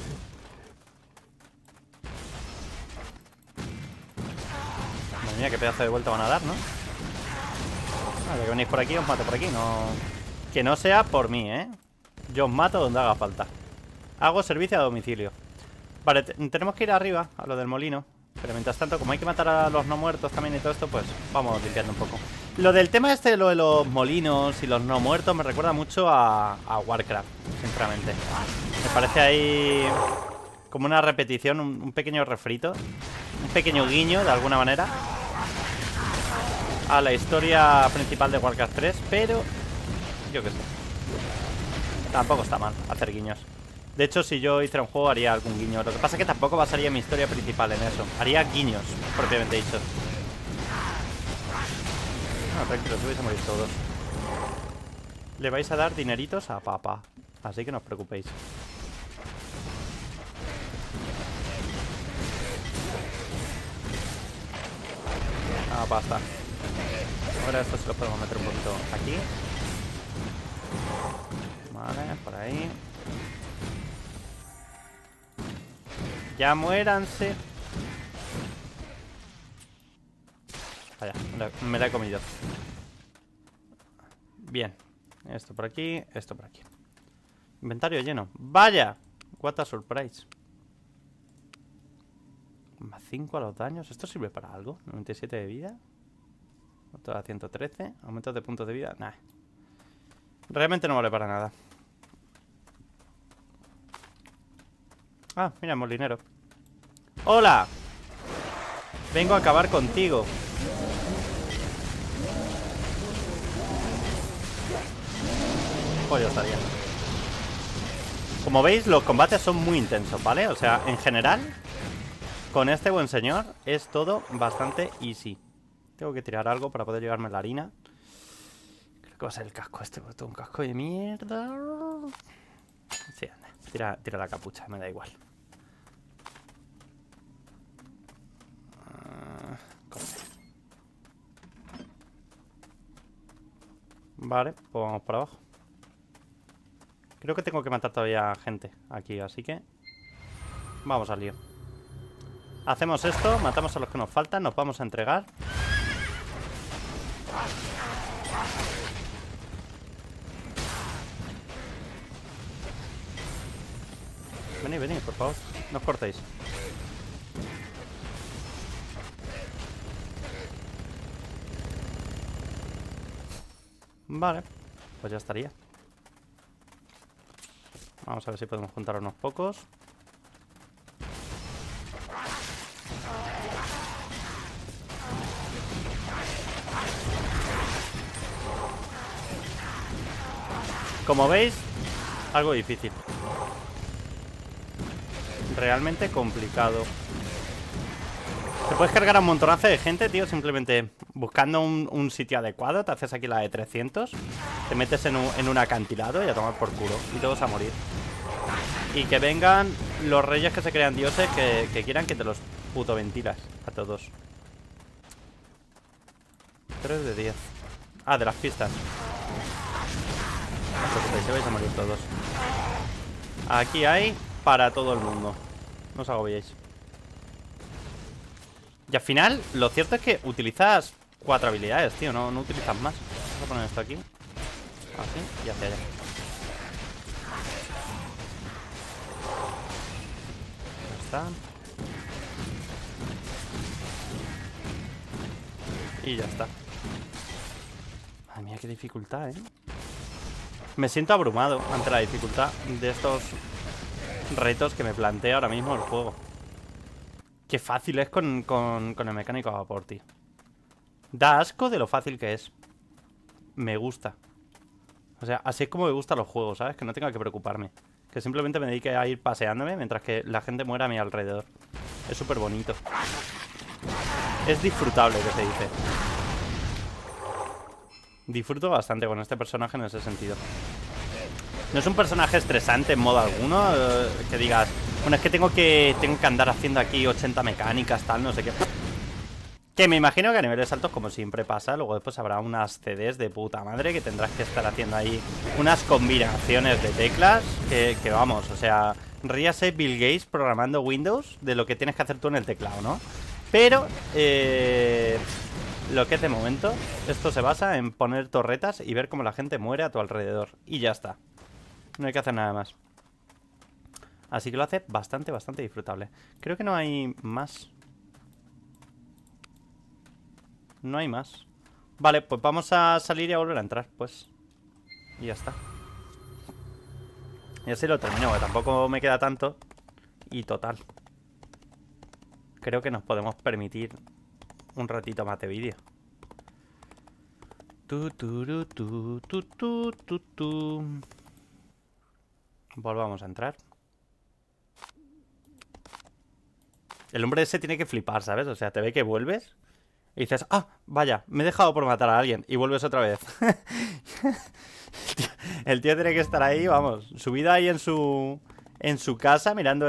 Speaker 1: Madre mía, qué pedazo de vuelta van a dar, ¿no? Vale, que venís por aquí, os mato por aquí. No... que no sea por mí, ¿eh? Yo os mato donde haga falta. Hago servicio a domicilio. Vale, tenemos que ir arriba, a lo del molino. Pero mientras tanto, como hay que matar a los no muertos también y todo esto, pues vamos limpiando un poco. Lo del tema este, lo de los molinos y los no muertos, me recuerda mucho a Warcraft, sinceramente. Me parece ahí como una repetición, un pequeño refrito, un pequeño guiño, de alguna manera, a la historia principal de Warcraft 3, pero yo qué sé. Tampoco está mal hacer guiños De hecho, si yo hiciera un juego haría algún guiño. Lo que pasa es que tampoco basaría mi historia principal en eso. Haría guiños, propiamente dicho. No, tranquilo, os vais a morir todos. Le vais a dar dineritos a papá. Así que no os preocupéis. Ah, basta. Ahora esto se lo podemos meter un poquito aquí. Vale, por ahí. Ya muéranse. Vaya, me la he comido. Bien. Esto por aquí, esto por aquí. Inventario lleno. ¡Vaya! What a surprise. Más 5 a los daños. ¿Esto sirve para algo? 97 de vida. Otro a 113. Aumentos de puntos de vida. Nah. Realmente no vale para nada. Ah, mira, molinero. ¡Hola! Vengo a acabar contigo. Pues ya estaría. Como veis, los combates son muy intensos, ¿vale? O sea, en general, con este buen señor es todo bastante easy. Tengo que tirar algo para poder llevarme la harina. Creo que va a ser el casco este, porque tengo un casco de mierda. Sí, anda. Tira la capucha, me da igual. Vale, pues vamos para abajo. Creo que tengo que matar todavía gente aquí, así que vamos al lío. Hacemos esto, matamos a los que nos faltan, nos vamos a entregar. Venid, venid, por favor, no os cortéis. Vale, pues ya estaría. Vamos a ver si podemos juntar unos pocos. Como veis, algo difícil. Realmente complicado. Te puedes cargar a un montonazo de gente, tío, simplemente buscando un sitio adecuado. Te haces aquí la de 300. Te metes en un acantilado y a tomar por culo. Y todos a morir. Y que vengan los reyes que se crean dioses que quieran que te los puto ventilas a todos. 3 de 10. Ah, de las pistas. No os preocupéis, se vais a morir todos. Aquí hay para todo el mundo. No os agobiéis. Y al final, lo cierto es que utilizas 4 habilidades, tío. No utilizas más. Vamos a poner esto aquí. Así y hacia allá. Ya está. Y ya está. Madre mía, qué dificultad, ¿eh? Me siento abrumado ante la dificultad de estos retos que me plantea ahora mismo el juego. Qué fácil es con el mecánico a vapor, tío. Da asco de lo fácil que es. Me gusta. O sea, así es como me gustan los juegos, ¿sabes? Que no tenga que preocuparme. Que simplemente me dedique a ir paseándome mientras que la gente muera a mi alrededor. Es súper bonito. Es disfrutable, que se dice. Disfruto bastante con este personaje en ese sentido. No es un personaje estresante en modo alguno, que digas, bueno, es que tengo que andar haciendo aquí 80 mecánicas, tal, no sé qué. Que me imagino que a niveles altos, como siempre pasa, luego después habrá unas CDs de puta madre que tendrás que estar haciendo ahí unas combinaciones de teclas que vamos, o sea, ríase Bill Gates programando Windows de lo que tienes que hacer tú en el teclado, ¿no? Pero, lo que es de momento, esto se basa en poner torretas y ver cómo la gente muere a tu alrededor. Y ya está. No hay que hacer nada más. Así que lo hace bastante, bastante disfrutable. Creo que no hay más. No hay más. Vale, pues vamos a salir y a volver a entrar, pues. Y ya está. Y así lo termino, porque tampoco me queda tanto. Y total. Creo que nos podemos permitir un ratito más de vídeo. Volvamos a entrar. El hombre ese tiene que flipar, ¿sabes? O sea, te ve que vuelves y dices, ah, vaya, me he dejado por matar a alguien. Y vuelves otra vez. El tío tiene que estar ahí, vamos, subido ahí en su casa, mirando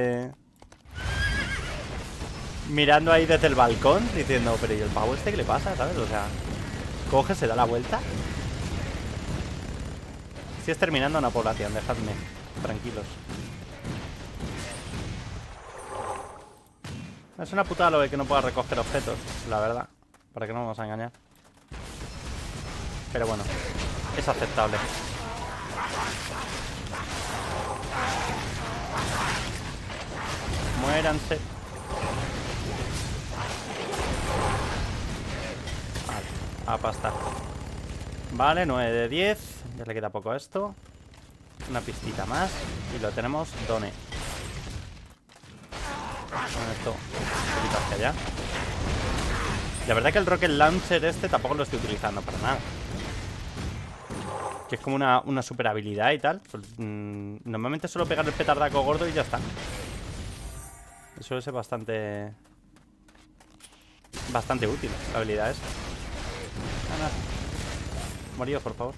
Speaker 1: ahí desde el balcón, diciendo, pero ¿y el pavo este qué le pasa? ¿Sabes? O sea, coge, se da la vuelta. Estoy exterminando a una población, dejadme tranquilos. Es una putada lo de que no pueda recoger objetos, la verdad. Para que no nos vamos a engañar. Pero bueno, es aceptable. Muéranse. Vale, a pastar. Vale, 9 de 10. Ya le queda poco a esto. Una pistita más. Y lo tenemos Done. Con esto un poquito hacia allá. La verdad que el Rocket Launcher este tampoco lo estoy utilizando para nada. Que es como una super habilidad y tal. Pues, normalmente suelo pegar el petardaco gordo y ya está. Eso es bastante útil, la habilidad esa. Nada. Moríos, por favor.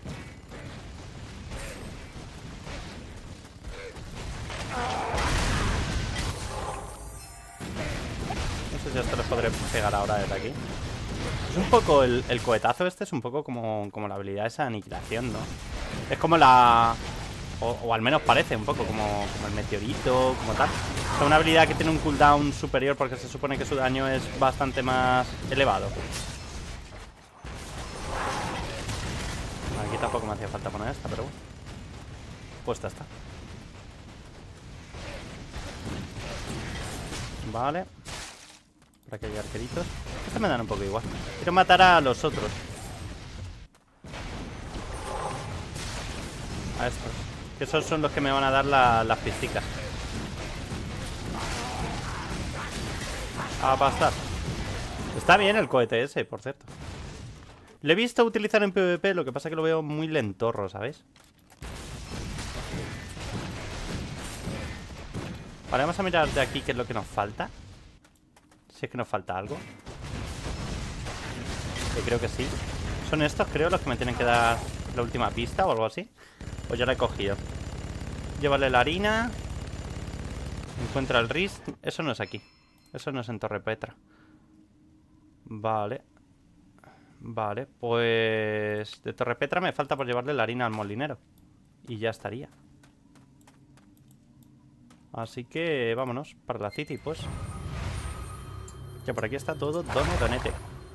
Speaker 1: No sé si esto les podré pegar ahora desde aquí. Es un poco el cohetazo este, es un poco como la habilidad esa de aniquilación, ¿no? Es como la... O al menos parece un poco como el meteorito, como tal. O sea, una habilidad que tiene un cooldown superior porque se supone que su daño es bastante más elevado. Aquí tampoco me hacía falta poner esta, pero bueno. Puesta está. Vale. Por aquí hay arqueritos. Estos me dan un poco igual. Quiero matar a los otros. A estos. Que esos son los que me van a dar las pisticas. A pastar. Está bien el cohete ese, por cierto. Lo he visto utilizar en PvP, lo que pasa es que lo veo muy lentorro, ¿sabéis? Vale, vamos a mirar de aquí qué es lo que nos falta. Si es que nos falta algo. Yo creo que sí. Son estos, creo, los que me tienen que dar la última pista o algo así. Pues ya la he cogido. Llévale la harina. Encuentra el Rist. Eso no es aquí. Eso no es en Torre Petra. Vale. Vale, pues... De Torre Petra me falta por llevarle la harina al molinero. Y ya estaría. Así que vámonos para la City, pues. Que por aquí está todo donete.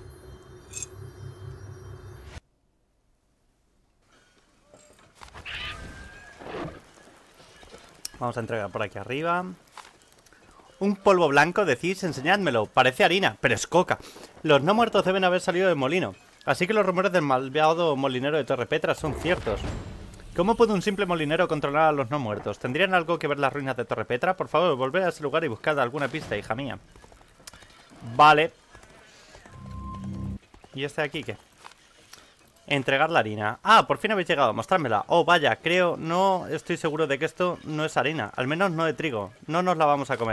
Speaker 1: Vamos a entregar por aquí arriba. Un polvo blanco, decís, enseñádmelo. Parece harina, pero es coca. Los no muertos deben haber salido del molino. Así que los rumores del malvado molinero de Torre Petra son ciertos. ¿Cómo puede un simple molinero controlar a los no muertos? ¿Tendrían algo que ver las ruinas de Torre Petra? Por favor, volved a ese lugar y buscad alguna pista, hija mía. Vale. ¿Y este de aquí qué? Entregar la harina. Ah, por fin habéis llegado, mostrádmela. Oh, vaya, creo, no estoy seguro de que esto no es harina. Al menos no de trigo. No nos la vamos a comer.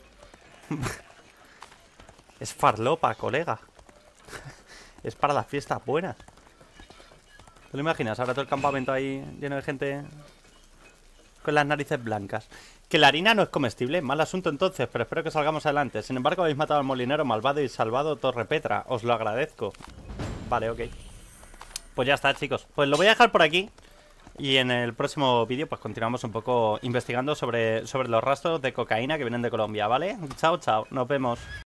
Speaker 1: Es farlopa, colega. Es para las fiestas buenas. ¿Te lo imaginas? Ahora todo el campamento ahí lleno de gente con las narices blancas. Que la harina no es comestible, mal asunto entonces, pero espero que salgamos adelante. Sin embargo, habéis matado al molinero malvado y salvado Torre Petra. Os lo agradezco. Vale, ok. Pues ya está, chicos. Pues lo voy a dejar por aquí. Y en el próximo vídeo pues continuamos un poco investigando sobre los rastros de cocaína que vienen de Colombia, ¿vale? Chao, chao. Nos vemos.